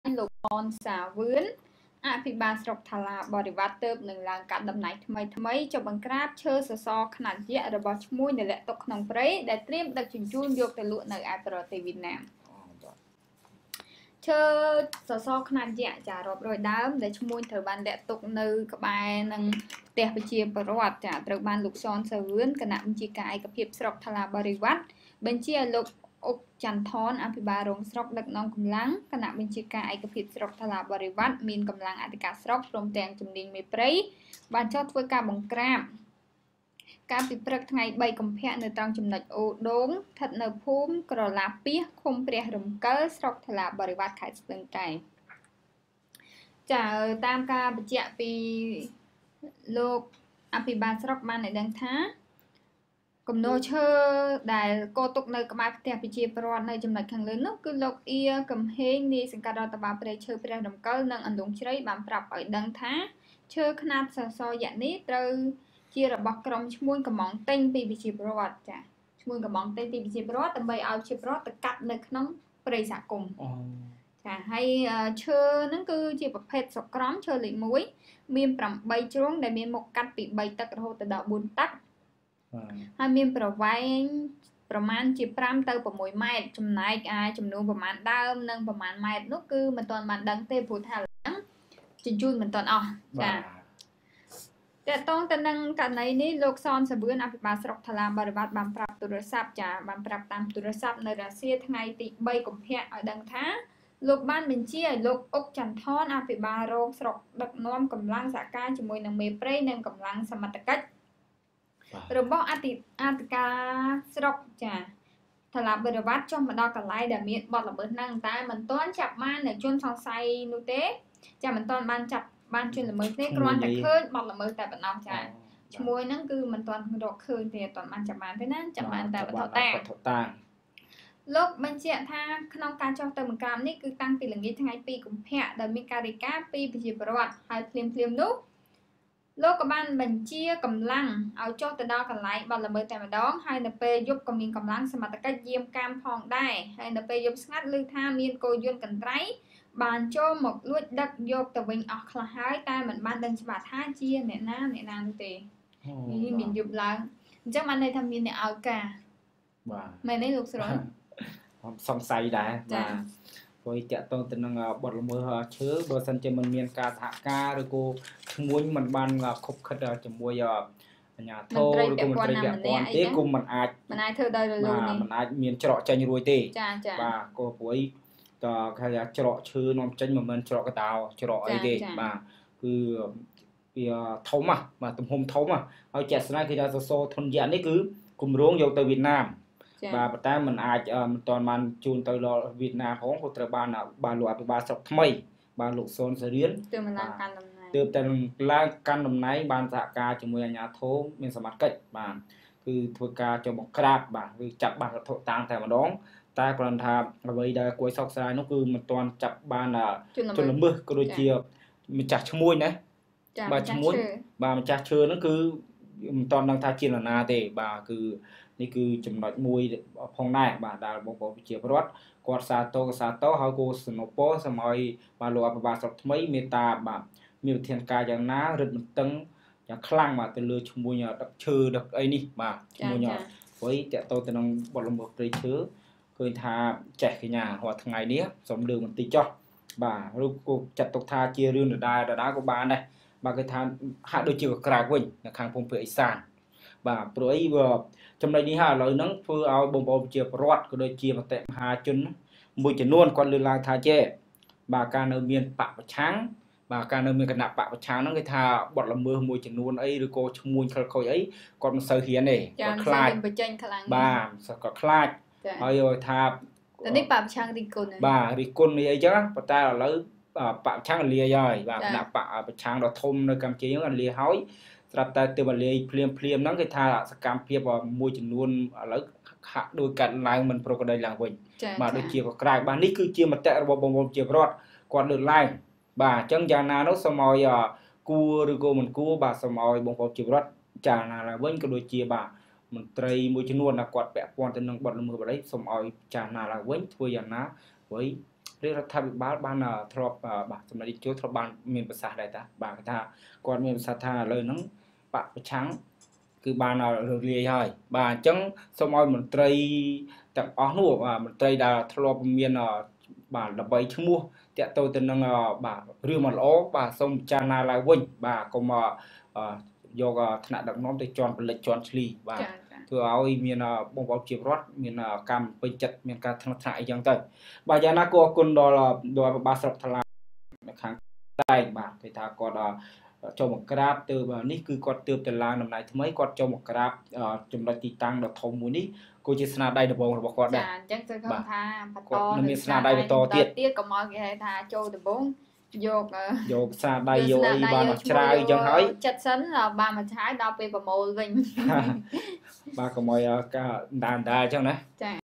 លោកអនសាវឿនអភិបាលស្រុកថាឡាបរិវត្តទើបនឹងឡើងកាត់តំណែងថ្មីចុះបង្ក្រាបឈើសសរខ្នាតយក្សរបស់ឈ្មួញដែលលាក់ទុកក្នុងព្រៃដែលត្រៀមដឹកជញ្ជូនយកទៅលក់នៅឯប្រទេសវៀតណាមឈើសសរខ្នាតយក្សចារាប់រយដើមដែលឈ្មួញត្រូវបានលាក់ទុកនៅក្បែរនឹងផ្ទះប្រជាពលរដ្ឋចាត្រូវបានលោកសនសាវឿនគណៈបញ្ជាការឯកភាពស្រុកថាឡាបរិវត្តបញ្ជាឲ្យលោកអុកចន្ទថនអភិបាលរងស្រុកដឹកនាំកម្លាំងគណៈបញ្ជាការឯកភាពស្រុកថាឡាបរិវត្តមានកម្លាំងអធិការស្រុកព្រមទាំងជំនាញមេព្រៃបានចុះធ្វើការបង្ក្រាបការពីព្រឹកថ្ងៃ3កុម្ភៈនៅត្រង់ចំណុចអូដូងស្ថិតនៅភូមិក្រឡាពីសឃុំព្រះរំកិលស្រុកថាឡាបរិវត្តខេត្តស្ទឹងត្រែងចាតាមការបញ្ជាក់ពីលោកអភិបាលស្រុកបានឲ្យដឹងថាគំនរឈើដែលកោទុកនៅក្បែរផ្ទះប្រជាពលរដ្ឋនៅចំណុចខាងលើនោះគឺលោកអៀកំហេងនាយសង្កាត់រដ្ឋបាលព្រៃឈើព្រះរំកិលនិងអន្លង់ជ្រៃបានប្រាប់ឲ្យដឹងថាឈើខ្នាតសសរយក្សនេះត្រូវជារបស់ក្រុមឈ្មួញកំងតេញពីប្រជាពលរដ្ឋចាឈ្មួញកំងតេញពីប្រជាពលរដ្ឋដើម្បីឲ្យប្រជាពលរដ្ឋទៅកាត់នៅក្នុងព្រៃសហគមន៍ចាហើយឈើហ្នឹងគឺជាប្រភេទសុក្រំឈើលេខ1មាន8ជ្រុងដែលមានមុខកាត់ពី3តឹករហូតដល់4តឹកហើយមានប្រវែងប្រមាណជា5ទៅ6ម៉ែត្រចំណែកចំនួនប្រមាណដើមនិងប្រមាណម៉ែត្រនោះគឺមិនទាន់បានដឹងទេព្រោះថាឡើងជញ្ជូនមិនទាន់អស់ចាតើតងទៅនឹងករណីនេះលោកសនសាវឿនអភិបាលស្រុកថាឡាបរិវត្តបានប្រាប់ទូរស័ព្ទចាបានប្រាប់តាមទូរស័ព្ទនៅរាសីថ្ងៃទី3កុម្ភៈឲ្យដឹងថាលោកបានបញ្ជាឲ្យលោកអុកចន្ទថនអភិបាលរងស្រុកដឹកនាំកម្លាំងសហការជាមួយនឹងមេព្រៃនិងកម្លាំងសមត្ថកិច្ចរបស់អធិការស្រុកចាថាឡាបរិវត្តចុះមកដល់កន្លែងដែលមានបទល្មើសហ្នឹងតែមិនទាន់ចាប់បាននៅជនសង្ស័យនោះទេចាមិនទាន់បានចាប់បានជនល្មើសទេគ្រាន់តែឃើញបទល្មើសតែប៉ុណ្ណោះចាឈ្មោះហ្នឹងគឺមិនទាន់រកឃើញទេអត់ទាន់បានចាប់បានទេណាចាប់បានតែវត្ថុតាងលោកបញ្ជាក់ថាក្នុងការចុះទៅបង្ក្រាបនេះគឺតាំងពីល្ងាចថ្ងៃ2កុម្ភៈដែលមានការរាយការណ៍ពីប្រជាពលរដ្ឋហើយភ្លាមនោះលោកក៏បានបញ្ជាកម្លាំងឲ្យចុះទៅដល់កន្លែងបទល្មើសតែម្ដងហើយនៅពេលយប់ក៏មានកម្លាំងសមត្ថកិច្ចយាមកាមផងដែរហើយនៅពេលយប់ស្ងាត់ឮថាមានកោយន្តកន្ត្រៃបានចូលមកលួចដឹកយកទៅវិញអស់ខ្លះហើយតែមិនបានដឹងច្បាស់ថាជាអ្នកណានោះទេនេះមានយប់ឡើងអញ្ចឹងបានន័យថាមានអ្នកឲ្យការបាទមែនទេលោកស្រុនខ្ញុំសង្ស័យដែរបាទព្រោះតាក់ទងទៅនឹងបទល្មើសឈើបើសិនជាមិនមានការសហការឬក៏ឈ្មួញមិនបានខົບខិតជាមួយអាជ្ញាធរឬក៏មន្ត្រីពាក់ព័ន្ធទេគុំមិនអាចធ្វើដោយរលូននេះមិនអាចមានច្រកចេញរួចទេចាបាទក៏ព្រួយតគេថាច្រកឈើនាំចេញមិនមែនច្រកកដោច្រកអីទេបាទគឺវាធំបាទទំហំធំហើយជាក់ស្ដែងគឺថាសសរធនយៈនេះគឺគម្រោងយកទៅវៀតណាមបាទប៉ុន្តែมันអាចមិនទាន់បានជូនទៅដល់វៀតណាមផងក៏ត្រូវបានលោកអភិបាលស្រុកថ្មីបានលោកសុនសារៀនទើបឡើងកាន់តំណែងទើបតែឡើងកាន់តំណែងបានសហការជាមួយអាជ្ញាធរមានសមត្ថកិច្ចបាទគឺធ្វើការចុះបង្ក្រាបបាទគឺចាប់បានវត្ថុតាងតែម្ដងតែគ្រាន់ថាអ្វីដែលគួរសោកស្ដាយនោះគឺមិនទាន់ចាប់បានជនល្មើសក៏ដូចជាម្ចាស់ឈ្មួញណាបាទឈ្មួញបាទម្ចាស់ឈើហ្នឹងគឺមិនទាន់ដឹងថាជានរណាទេបាទគឺនេះគឺចំណុចមួយផងដែរបាទដែលបងប្អូនប្រជាពលរដ្ឋគាត់សាទរហើយគោសនពសូមឲ្យបាទលោកអភិបាលស្រុកថ្មីមេត្តាបាទមានវិធានការយ៉ាងណារឹតបន្តឹងយ៉ាងខ្លាំងបាទទៅលើឈ្មួញដឹកឈើដឹកអីនេះបាទឈ្មួញព្រោះតាក់ទងទៅនឹងបទល្មើសព្រៃឈើឃើញថាចេះកញ្ញារាល់ថ្ងៃនេះសូមលើកបន្តិចចុះបាទឬក៏ចាត់ទុកថាជារឿងដដែលក៏បានដែរបាទគេថាហាក់ដូចជាក្រៅវិញនៅខាងភូមិភាគឦសានបាទព្រោះអីចំណុចនេះហើយឥឡូវហ្នឹងធ្វើឲ្យបងប្អូនប្រជាពលរដ្ឋក៏ដូចជាមតិមហាជនមួយចំនួនគាត់លើកឡើងថាចេះបាទការនៅមានបកប្រឆាំងបាទការនៅមានគណៈបកប្រឆាំងហ្នឹងគេថាបទល្មើសមួយចំនួនអីឬក៏ឈ្មួញខិលខូចអីគាត់មិនសូវហ៊ានទេគាត់ខ្លាចបញ្ចេញខ្លាំងបាទគាត់ខ្លាចហើយថាតែនេះបកប្រឆាំងរីគុណបាទរីគុណនេះអីចឹងប៉ុន្តែឥឡូវបកប្រឆាំងលាយហើយបាទគណៈបកប្រឆាំងដ៏ធំនៅកម្ពុជាហ្នឹងលាយហើយស្រាប់តែទើបលាយភ្លាមហ្នឹងគេថាសកម្មភាពមួយចំនួនឥឡូវហាក់ដូចកាត់ឡើងមិនប្រក្រតីឡើងវិញបាទដូចជាក៏ក្រៅបាទនេះគឺជាមតិរបស់បងប្អូនជាប្រវត្តិគាត់លើកឡើងបាទអញ្ចឹងយ៉ាងណានោះសូមឲ្យគួរឬក៏មិនគួរបាទសូមឲ្យបងប្អូនជាប្រវត្តិចារណាឡើងវិញក៏ដូចជាបាទមន្ត្រីមួយចំនួនគាត់ពាក់ព័ន្ធទៅនឹងបទល្មើសបដិសូមឲ្យចារណាឡើងវិញធ្វើយ៉ាងណាព្រោះរាជរដ្ឋាភិបាលបានធ្លាប់បាទសម្ដេចជួធ្លាប់បានមានប្រសាសន៍ដែរតាបាទថាគាត់មានប្រសាសន៍ថាឥឡូវហ្នឹងបកប្រឆាំងគឺបានរលាយហើយបាទអញ្ចឹងសូមឲ្យមន្ត្រីទាំងអស់នោះបាទមន្ត្រីដែលធ្លាប់មានបាទដើម្បីឈ្មោះតាក់ទងទៅនឹងបាទរឿងមិនល្អបាទសូមពិចារណាឡើងវិញបាទកុំយកថ្នាក់ដឹកនាំទៅជន់ផលិតជន់ឈ្លីបាទធ្វើឲ្យមានបងប្អូនជារដ្ឋមានកម្មពេញចិត្តមានការថ្នាក់ថ្នាក់អីចឹងទៅបាទយ៉ាងណាក៏អរគុណដល់បាទស្រុកថ្លានៅខាងតែងបាទគេថាគាត់ចូលមកក្រាបទៅនេះគឺគាត់ទើបទៅឡើងដំណើរថ្មីគាត់ចូលមកក្រាបចំណុចទីតាំងដ៏ធំមួយនេះគឺជាស្នាដៃដំបូងរបស់គាត់ដែរចាអញ្ចឹងគឺឃើញថាបន្តមានស្នាដៃបន្តទៀតកុំឲ្យគេហៅថាចូលដំបូងយកស្នាដៃយកអីបានមកច្រាវអញ្ចឹងហើយចិត្តសិនបានមកឆាយដល់ពេលប្រមូលវិញបាទកុំឲ្យការដានដាអញ្ចឹងណាចា